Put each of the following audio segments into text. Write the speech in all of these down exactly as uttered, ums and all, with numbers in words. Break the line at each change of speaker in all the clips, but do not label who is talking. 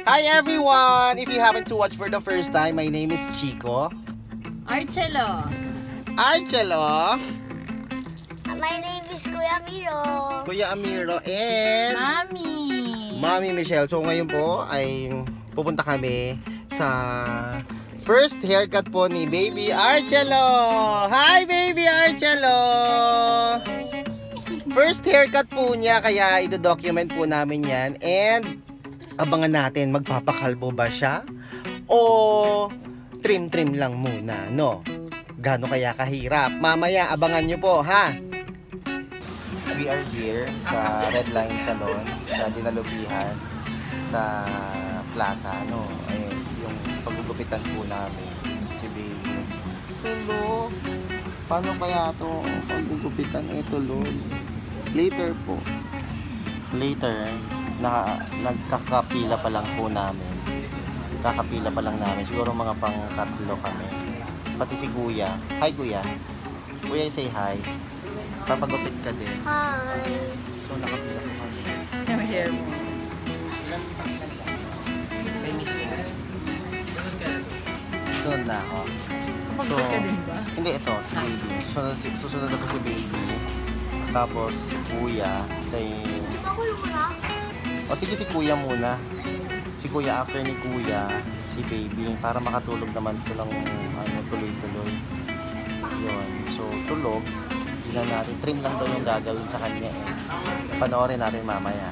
Hi everyone! If you happen to watch for the first time, my name is Chico.
Archelo.
Archelo.
My name is Kuya Miro.
Kuya Amiro and
Mami.
Mami Michelle. So ngayon po ay pupunta kami sa first haircut po ni Baby Archelo. Hi Baby Archelo! First haircut po niya, kaya i-document po namin yan. And abangan natin, magpapakalbo ba siya? O trim-trim lang muna, no? Gano kaya kahirap? Mamaya, abangan nyo po, ha? We are here sa Red Line Salon, sa Dinalupihan, sa plaza, no? Eh, yung paggugupitan po namin, si Baby. Hello? Paano kaya ito paggugupitan? Ito, Lord. Later po. Later, na, nagkakapila pa lang po namin. Kakapila pa lang namin. Siguro mga pang tatlo kami. Pati si Kuya. Hi, Kuya. Kuya, say hi. Papagupit ka din.
Hi.
So, nakapila po kami.
Yung hair mo.
Ilan pa ilan ba? May miss mo. Sunod na ako.
Kapag ka din ba?
Hindi, ito, si Baby. Susunod, si, susunod na po si Baby. Tapos, si Kuya. Kay...
Ako muna.
O sige, si Kuya muna. Si Kuya after ni Kuya, si Baby. Para makatulog naman po ng ano, tuloy-tuloy. Yun. So, tulog. Tingnan natin. Trim lang daw yung gagawin sa kanya eh. Panoorin natin mamaya.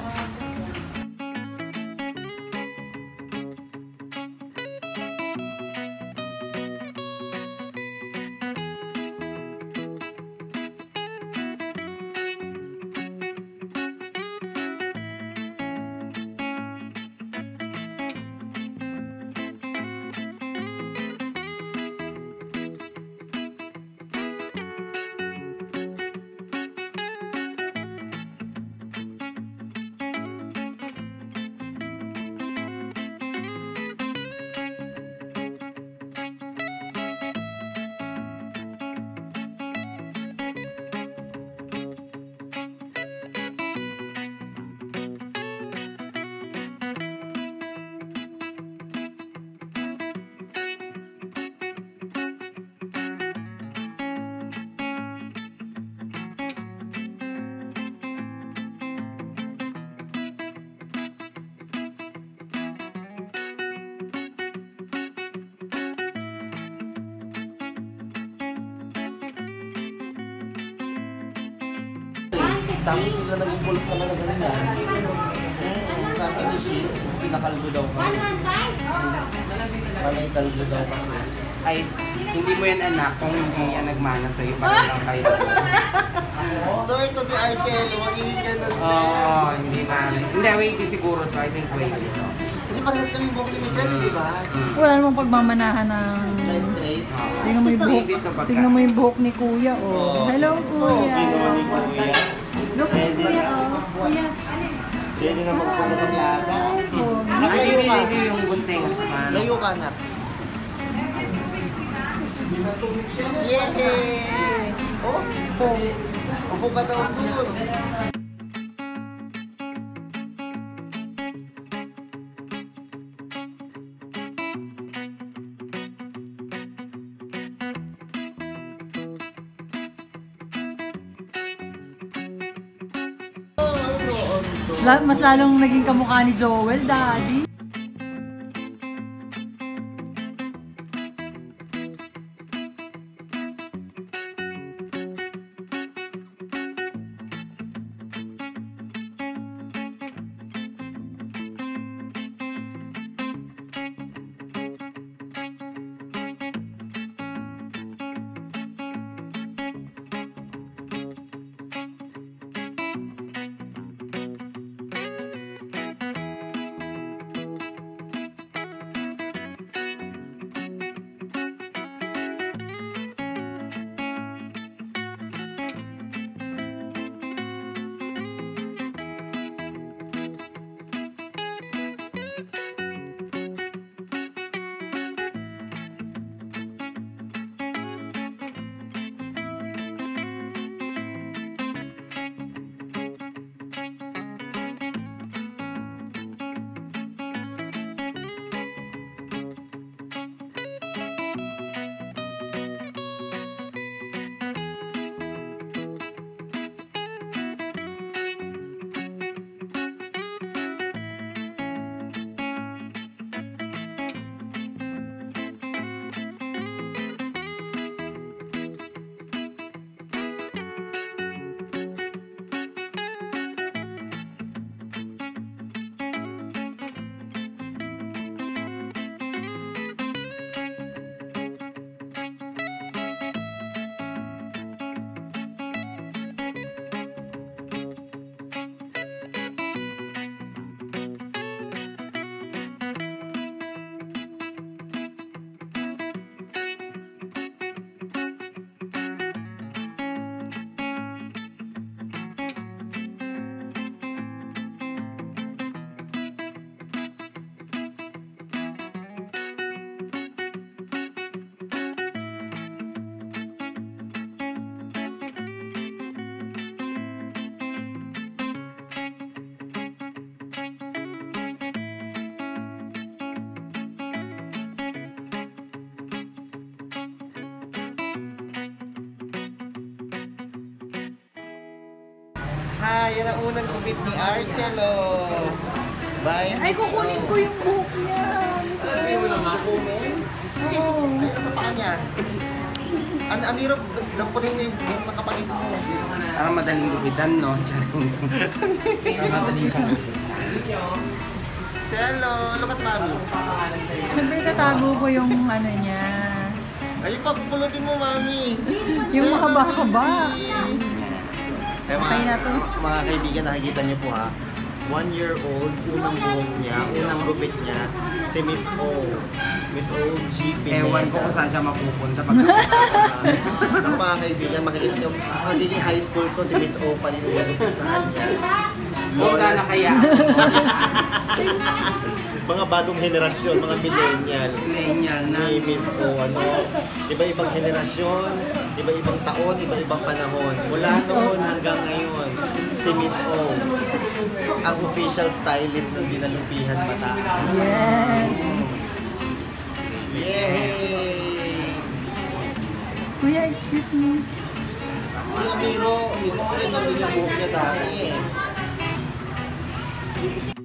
Sabi nila naging bulok naman na ganyan. Sabi ni Shi, pinakalbo daw kasi. Panay kalbo daw kasi.
Ay, hindi mo yan anak kung hindi yan nagmana sa'yo. Parang lang kayo.
So ito si Archelo, magiging ka nun.
Oo, hindi man. Hindi, wavy siguro to. I think wavy to.
Kasi parehas kami buhok ni Michelle, di ba?
Wala namang pagmamanahan ng...
Na straight.
Tingnan mo yung buhok.
Wavy to pagka.
Tingnan mo yung buhok ni Kuya, oh. Hello, Kuya.
Okay naman ni Kuya.
Look, Kuya, oh. Kuya.
Pwede na magpunta sa plaza.
Ay,
Nakayo ka.
wavy yung bunting.
Layo ka na. Yay! Oh, upo. Upo ka daw doon.
La- mas lalong naging kamukha ni Joel, Daddy.
yan ang unang gupit ni Archelo. Bye,
Ay, kukunin ko yung buhok niya.
Kukunin?
Oo.
Ay, nasa paa niya. Ano, Amiro, dampunin mo yung buhok na kapatid mo.
Parang madaling lupitan, no? Parang madaling siyang
Cello, look at mami.
Siyempre tatago ko yung ano niya.
Ay, pagpulutin mo, mami.
Yung mahaba-haba.
Eh, mga,
Okay na to.
mga kaibigan, nakikita niyo po ha. One year old, unang buhok niya, unang gupit niya, si Miss O. Miss O G Pineda.
Ewan ko kung saan siya mapupunta pag
Ang mga kaibigan, makikita niyo, magiging high school to, si Miss O pa rin yung gupit sa kanya.
Lola na kaya.
Mga bagong henerasyon, mga millennial.
Millennial na.
Ni Miss O, ano, iba-ibang henerasyon, iba-ibang taon, iba-ibang panahon. Mula noon hanggang ngayon, si Miss O, ang official stylist ng Dinalupihan Bataan.
Yes.
Yay!
Kuya, excuse me.
Si Amiro, gusto ko rin na yung buhok niya dati eh.